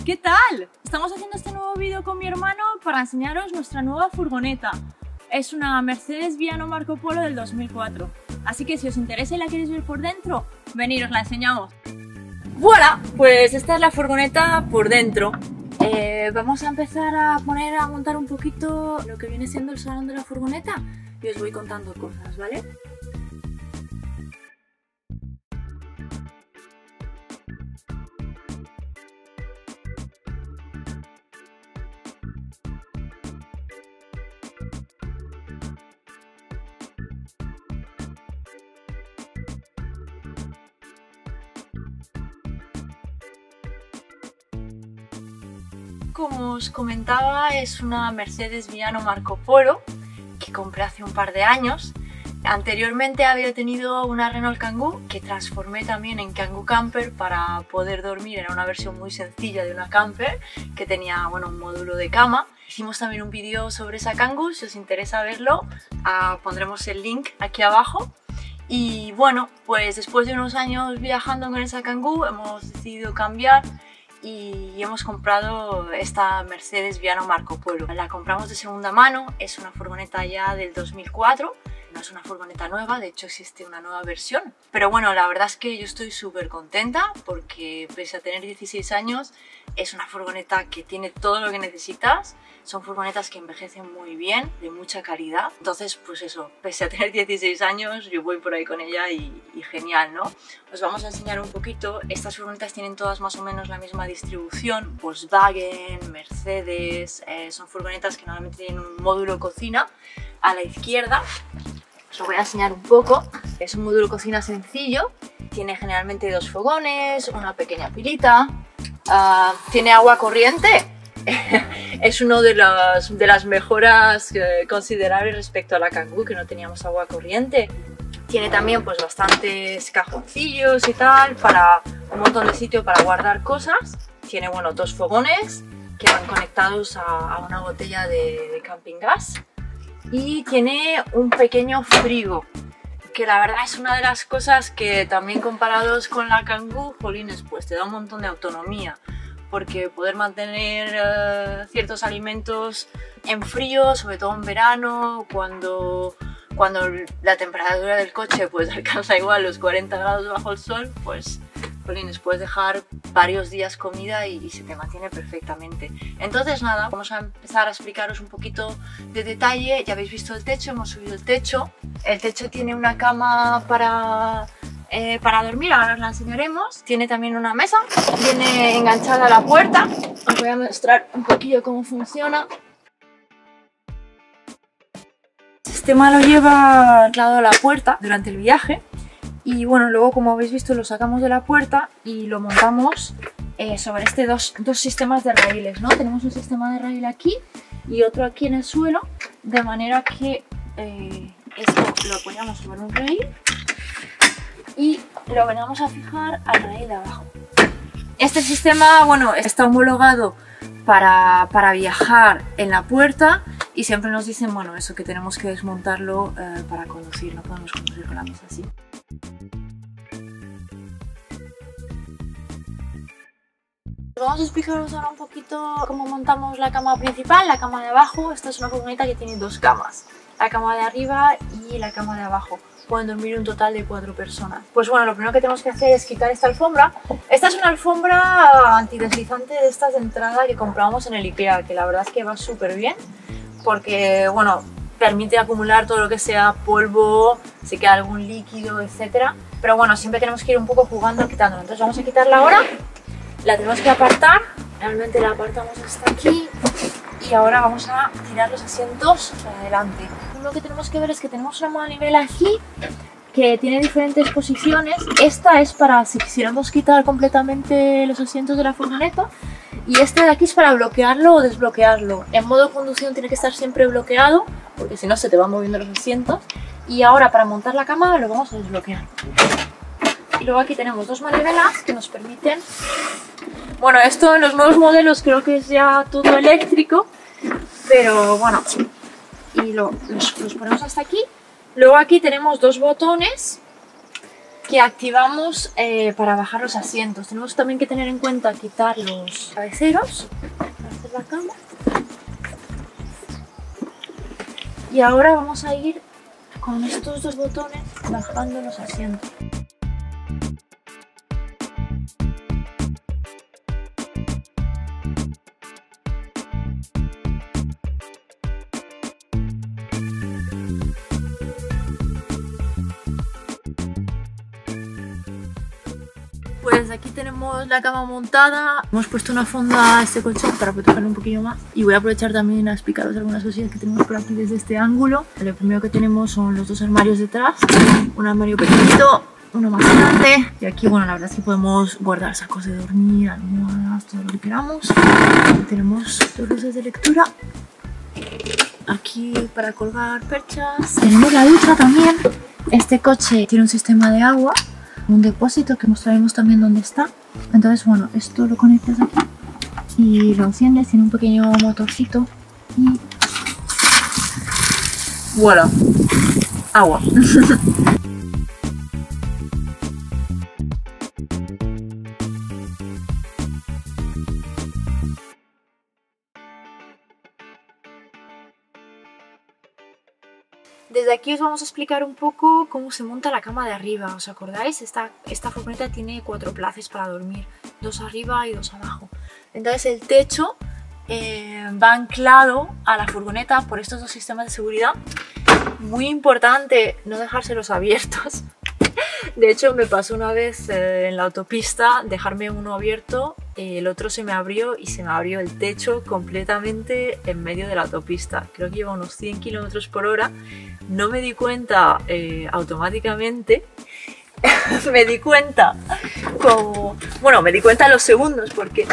¿Qué tal? Estamos haciendo este nuevo vídeo con mi hermano para enseñaros nuestra nueva furgoneta. Es una Mercedes Viano Marco Polo del 2004. Así que si os interesa y la queréis ver por dentro, venid, os la enseñamos. ¡Voilà! Pues esta es la furgoneta por dentro. Vamos a empezar a montar un poquito lo que viene siendo el salón de la furgoneta y os voy contando cosas, ¿vale? Como os comentaba, es una Mercedes Viano Marco Polo que compré hace un par de años. Anteriormente había tenido una Renault Kangoo que transformé también en Kangoo Camper para poder dormir. Era una versión muy sencilla de una camper que tenía, bueno, un módulo de cama. Hicimos también un vídeo sobre esa Kangoo, si os interesa verlo, pondremos el link aquí abajo. Y bueno, pues después de unos años viajando con esa Kangoo hemos decidido cambiar y hemos comprado esta Mercedes Viano Marco Polo. La compramos de segunda mano, es una furgoneta ya del 2004, no es una furgoneta nueva, de hecho existe una nueva versión. Pero bueno, la verdad es que yo estoy súper contenta porque pese a tener 16 años es una furgoneta que tiene todo lo que necesitas. Son furgonetas que envejecen muy bien, de mucha calidad. Entonces, pues eso, pese a tener 16 años, yo voy por ahí con ella y genial, ¿no? Os vamos a enseñar un poquito. Estas furgonetas tienen todas más o menos la misma distribución. Volkswagen, Mercedes, son furgonetas que normalmente tienen un módulo cocina a la izquierda. Os lo voy a enseñar un poco. Es un módulo cocina sencillo. Tiene generalmente dos fogones, una pequeña pilita. Tiene agua corriente. Es uno de las mejoras considerables respecto a la Kangoo, que no teníamos agua corriente. Tiene también pues bastantes cajoncillos y tal, para un montón de sitio para guardar cosas. Tiene, bueno, dos fogones que van conectados a una botella de camping gas. Y tiene un pequeño frigo, que la verdad es una de las cosas que también comparados con la Kangoo, jolines, pues te da un montón de autonomía. Porque poder mantener ciertos alimentos en frío, sobre todo en verano, cuando la temperatura del coche pues alcanza igual los 40 grados bajo el sol, pues jolines, puedes dejar varios días comida y se te mantiene perfectamente. Entonces nada, vamos a empezar a explicaros un poquito de detalle. Ya habéis visto el techo, hemos subido el techo. El techo tiene una cama para dormir, ahora os la enseñaremos. Tiene también una mesa, viene enganchada a la puerta. Os voy a mostrar un poquillo cómo funciona. El sistema lo lleva anclado a la puerta durante el viaje y bueno, luego como habéis visto lo sacamos de la puerta y lo montamos sobre dos sistemas de raíles, ¿no? Tenemos un sistema de raíl aquí y otro aquí en el suelo, de manera que esto lo apoyamos sobre un raíl y lo venimos a fijar al raíl de abajo. Este sistema, bueno, está homologado para viajar en la puerta y siempre nos dicen, bueno, eso, que tenemos que desmontarlo para conducir, no podemos conducir con la mesa así. Vamos a explicaros ahora un poquito cómo montamos la cama principal, la cama de abajo. Esta es una furgoneta que tiene dos camas, la cama de arriba y la cama de abajo. Pueden dormir un total de 4 personas. Pues bueno, lo primero que tenemos que hacer es quitar esta alfombra. Esta es una alfombra antideslizante de estas de entrada que compramos en el IKEA, que la verdad es que va súper bien, porque bueno, permite acumular todo lo que sea polvo, si queda algún líquido, etc. Pero bueno, siempre tenemos que ir un poco jugando quitándola. Entonces vamos a quitarla ahora, la tenemos que apartar, realmente la apartamos hasta aquí y ahora vamos a tirar los asientos para adelante. Lo que tenemos que ver es que tenemos una manivela aquí que tiene diferentes posiciones. Esta es para si quisiéramos quitar completamente los asientos de la furgoneta y este de aquí es para bloquearlo o desbloquearlo. En modo conducción tiene que estar siempre bloqueado porque si no se te van moviendo los asientos. Y ahora para montar la cama lo vamos a desbloquear. Y luego aquí tenemos dos manivelas que nos permiten... Bueno, esto en los nuevos modelos creo que es ya todo eléctrico, pero bueno, y los ponemos hasta aquí. Luego aquí tenemos dos botones que activamos para bajar los asientos. Tenemos también que tener en cuenta quitar los cabeceros para hacer la cama. Y ahora vamos a ir con estos dos botones bajando los asientos. Pues aquí tenemos la cama montada, hemos puesto una funda a este colchón para protegerlo un poquillo más y voy a aprovechar también a explicaros algunas cosillas que tenemos por aquí desde este ángulo. Lo primero que tenemos son los dos armarios detrás, un armario pequeñito, uno más grande y aquí bueno la verdad es que podemos guardar sacos de dormir, almohadas, todo lo que queramos. Aquí tenemos dos luces de lectura, aquí para colgar perchas, tenemos la ducha también. Este coche tiene un sistema de agua, un depósito que mostraremos también dónde está. Entonces bueno, esto lo conectas aquí y lo enciendes, tiene un pequeño motorcito y voilà, agua. Desde aquí os vamos a explicar un poco cómo se monta la cama de arriba. ¿Os acordáis? Esta furgoneta tiene 4 plazas para dormir, 2 arriba y 2 abajo. Entonces el techo va anclado a la furgoneta por estos dos sistemas de seguridad. Muy importante no dejárselos abiertos. De hecho me pasó una vez en la autopista dejarme uno abierto, el otro se me abrió y se me abrió el techo completamente en medio de la autopista. Creo que iba a unos 100 km por hora. No me di cuenta automáticamente, me di cuenta como... Bueno, me di cuenta en los segundos porque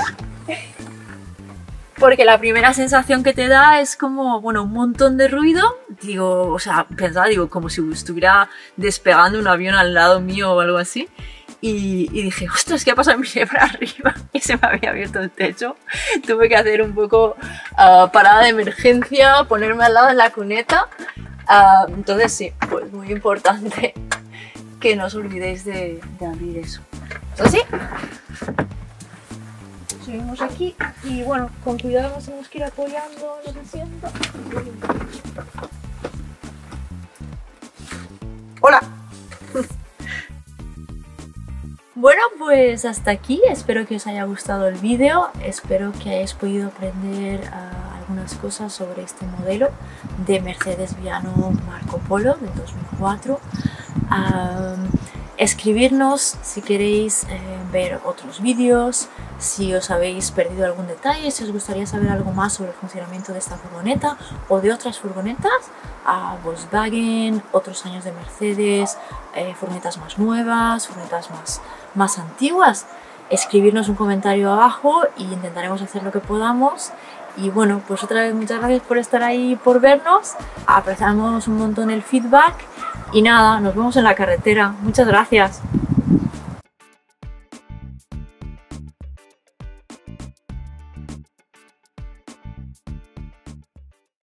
la primera sensación que te da es como, bueno, un montón de ruido. Digo, o sea, pensaba, digo, como si estuviera despegando un avión al lado mío o algo así. Y dije, ostras, ¿qué ha pasado? Miré para arriba y se me había abierto el techo. Tuve que hacer un poco parada de emergencia, ponerme al lado en la cuneta. Entonces sí, pues muy importante que no os olvidéis de abrir eso. Así. Subimos aquí y bueno, con cuidado nos tenemos que ir apoyando los asientos. ¡Hola! Bueno, pues hasta aquí, espero que os haya gustado el vídeo, espero que hayáis podido aprender algunas cosas sobre este modelo de Mercedes Viano Marco Polo del 2004. Escribirnos si queréis ver otros vídeos, si os habéis perdido algún detalle, si os gustaría saber algo más sobre el funcionamiento de esta furgoneta o de otras furgonetas, Volkswagen, otros años de Mercedes, furgonetas más nuevas, furgonetas más antiguas. Escribirnos un comentario abajo y intentaremos hacer lo que podamos. Y bueno, pues otra vez muchas gracias por estar ahí y por vernos. Apreciamos un montón el feedback. Y nada, nos vemos en la carretera. Muchas gracias.